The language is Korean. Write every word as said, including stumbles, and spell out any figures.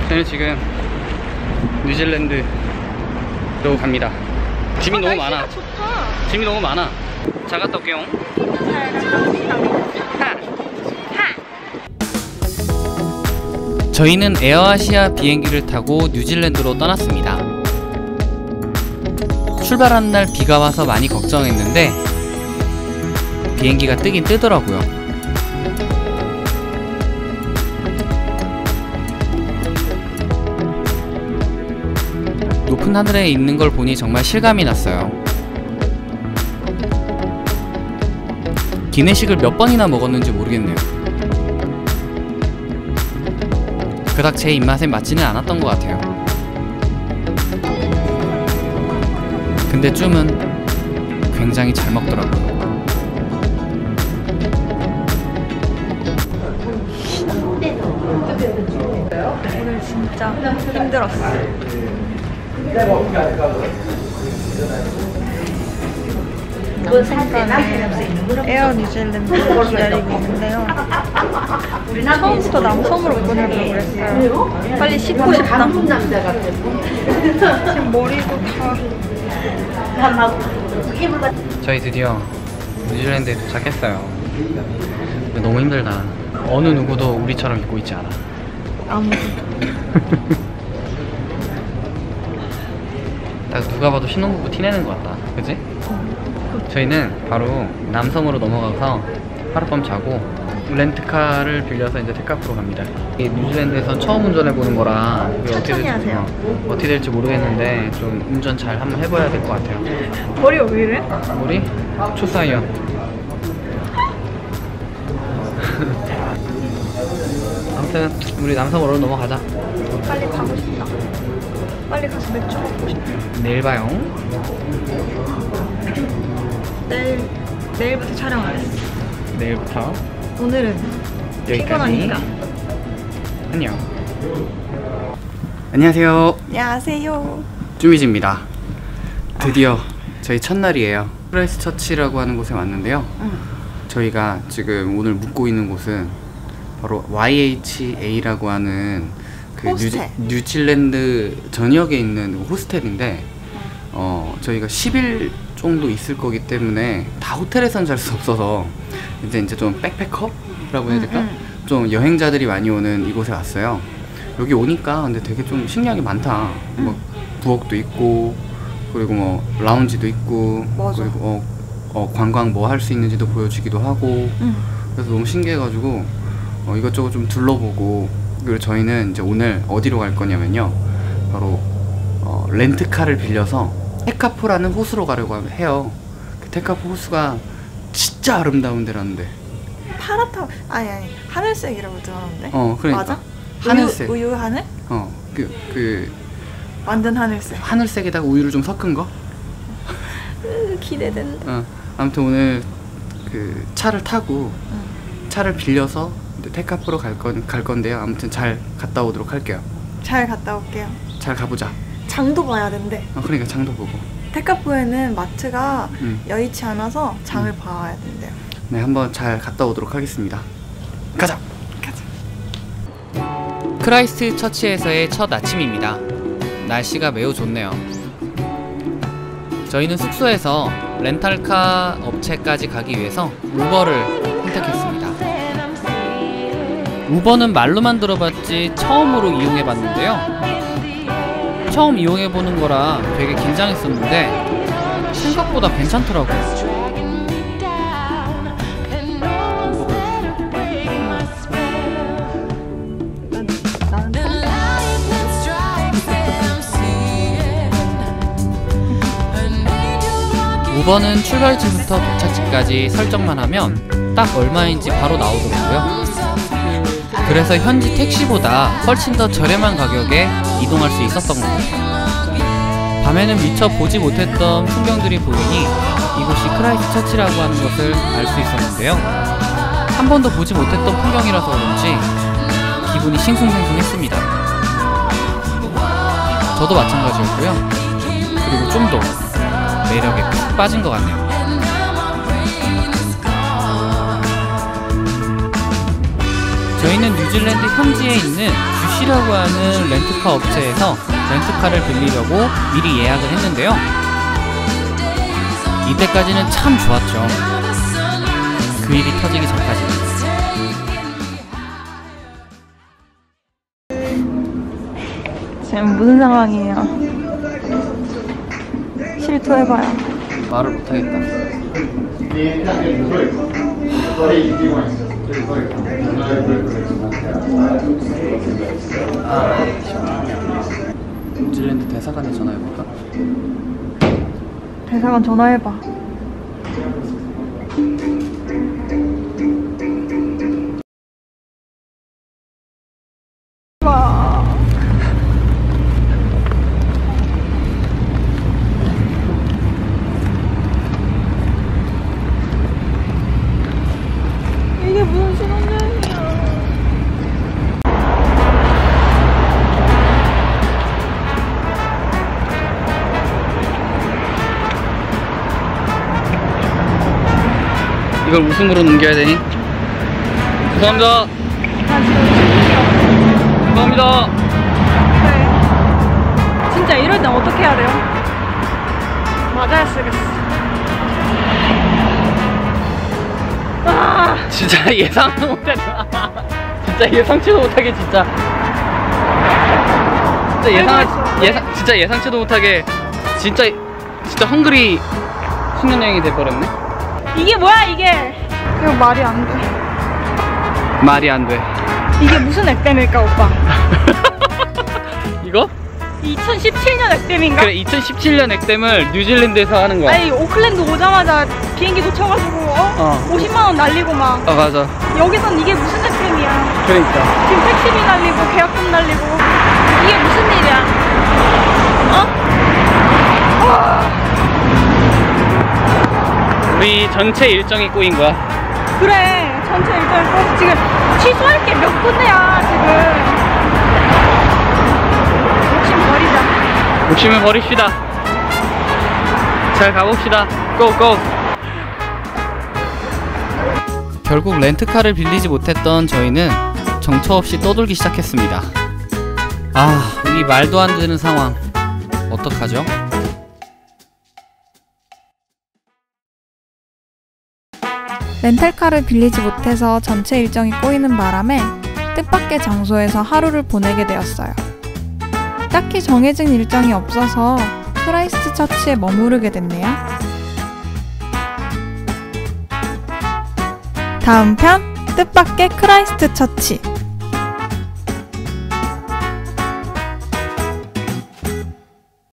저는 지금 뉴질랜드로 갑니다. 짐이 아, 너무 많아. 좋다. 짐이 너무 많아. 잘 갔다 올게요. 저희는 에어아시아 비행기를 타고 뉴질랜드로 떠났습니다. 출발하는 날 비가 와서 많이 걱정했는데 비행기가 뜨긴 뜨더라고요. 높은 하늘에 있는 걸 보니 정말 실감이 났어요. 기내식을 몇 번이나 먹었는지 모르겠네요. 그닥 제 입맛에 맞지는 않았던 것 같아요. 근데 쭌은 굉장히 잘 먹더라고요. 오늘 진짜 힘들었어. 남성과는 에어 뉴질랜드를 기다리고 있는데요. 처음부터 남성으로 보내려고 그랬어요. 빨리 씻고 싶다. 지금 머리도 다. 저희 드디어 뉴질랜드에 도착했어요. 근데 너무 힘들다. 어느 누구도 우리처럼 입고 있지 않아. 아무도. 딱 누가 봐도 신혼부부 티내는 것 같다. 그치? 저희는 바로 남섬으로 넘어가서 하룻밤 자고 렌트카를 빌려서 이제 테카프로 갑니다. 뉴질랜드에서 처음 운전해보는 거라 어떻게 될지, 하세요. 어, 어떻게 될지 모르겠는데 좀 운전 잘 한번 해봐야 될 것 같아요. 머리가 왜 이래? 머리? 초사이언. 아무튼 우리 남섬으로 넘어가자. 빨리 가고 싶다. 빨리 가서 맥주 먹고 싶다. 내일 봐요. 내일, 내일부터 촬영 안 했어. 내일부터 오늘은 여기까지. 피곤하니까. 안녕. 안녕하세요. 안녕하세요. 쭈미즈입니다. 드디어 저희 첫날이에요. 크라이스트처치라고 하는 곳에 왔는데요. 응. 저희가 지금 오늘 묵고 있는 곳은 바로 와이에이치에이라고 하는 그 호스텔. 뉴, 뉴질랜드 전역에 있는 호스텔인데 어, 저희가 십 일 정도 있을 거기 때문에 다 호텔에선 잘 수 없어서 이제 이제 좀 백패커라고 해야 될까? 응, 응. 좀 여행자들이 많이 오는 이곳에 왔어요. 여기 오니까 근데 되게 좀 신기하게 많다. 응. 뭐 부엌도 있고 그리고 뭐 라운지도 있고 맞아. 그리고 어, 어 관광 뭐 할 수 있는지도 보여주기도 하고 응. 그래서 너무 신기해가지고 어, 이것저것 좀 둘러보고 그리고 저희는 이제 오늘 어디로 갈 거냐면요 바로 어, 렌트카를 빌려서 테카포라는 호수로 가려고 해요. 그 테카포 호수가 진짜 아름다운 데라는데. 파랗다. 아니 아니 하늘색이라고 들었는데. 어 그러니까 맞아? 하늘색. 우유, 우유 하늘? 어 그 그 완전 하늘색. 하늘색에다가 우유를 좀 섞은 거? 으, 기대된다. 어 아무튼 오늘 그 차를 타고 응. 차를 빌려서 테카포로 갈, 건, 갈 건데요. 아무튼 잘 갔다 오도록 할게요. 잘 갔다 올게요. 잘 가보자. 장도 봐야 된대. 어 그러니까 장도 보고. 테카포에는 마트가 음. 여의치 않아서 장을 음. 봐야 된대요. 네 한번 잘 갔다 오도록 하겠습니다. 가자. 가자. 크라이스트 처치에서의 첫 아침입니다. 날씨가 매우 좋네요. 저희는 숙소에서 렌탈카 업체까지 가기 위해서 우버를 선택했습니다. 우버는 말로만 들어봤지 처음으로 이용해봤는데요. 처음 이용해보는 거라 되게 긴장했었는데 생각보다 괜찮더라고요. 우버는 출발지부터 도착지까지 설정만 하면 딱 얼마인지 바로 나오더라고요. 그래서 현지 택시보다 훨씬 더 저렴한 가격에 이동할 수 있었던 것 같아요. 밤에는 미처 보지 못했던 풍경들이 보이니 이곳이 크라이스트처치라고 하는 것을 알 수 있었는데요. 한 번도 보지 못했던 풍경이라서 그런지 기분이 싱숭생숭했습니다. 저도 마찬가지였고요. 그리고 좀 더 매력에 푹 빠진 것 같네요. 저희는 뉴질랜드 현지에 있는 쉬려고 하는 렌트카 업체에서 렌트카를 빌리려고 미리 예약을 했는데요. 이때까지는 참 좋았죠. 그 일이 터지기 전까지는. 지금 무슨 상황이에요? 실토해봐요. 말을 못하겠다. 뉴질랜드 대사관에 전화해볼까? 대사관 전화해봐. 와. 이게 무슨 신혼여행이야. 이걸 무슨 으로 넘겨야 되니? 죄송합니다. 나 지금 진짜. 죄송합니다. 네. 진짜 이럴 땐 어떻게 해야 돼요? 맞아야 쓰겠어. 아. 진짜 예상도 못했다. 진짜 예상치도 못하게 진짜. 진짜 예상 예상 진짜 예상치도 못하게 진짜 진짜 헝그리 신혼여행이 돼버렸네. 이게 뭐야 이게? 이거 말이 안 돼. 말이 안 돼. 이게 무슨 액땜일까 오빠? 이거? 이천십칠 년 액땜인가? 그래, 이천십칠 년 액땜을 뉴질랜드에서 하는 거야. 아니 오클랜드 오자마자 비행기 놓쳐가지고 어? 어. 오십만 원 날리고 막. 어, 맞아. 여기선 이게 무슨 액땜이야? 그러니까. 지금 택시비 날리고 계약금 날리고 이게 무슨 일이야? 어? 와. 우리 전체 일정이 꼬인 거야. 그래 전체 일정을 꼭 지금 취소할 게 몇 군데야 지금. 욕심 버리자. 욕심을 버립시다. 잘 가봅시다. 고고. 결국 렌트카를 빌리지 못했던 저희는 정처 없이 떠돌기 시작했습니다. 아, 이 말도 안 되는 상황 어떡하죠? 렌탈카를 빌리지 못해서 전체 일정이 꼬이는 바람에 뜻밖의 장소에서 하루를 보내게 되었어요. 딱히 정해진 일정이 없어서 크라이스트 처치에 머무르게 됐네요. 다음 편 뜻밖의 크라이스트 처치.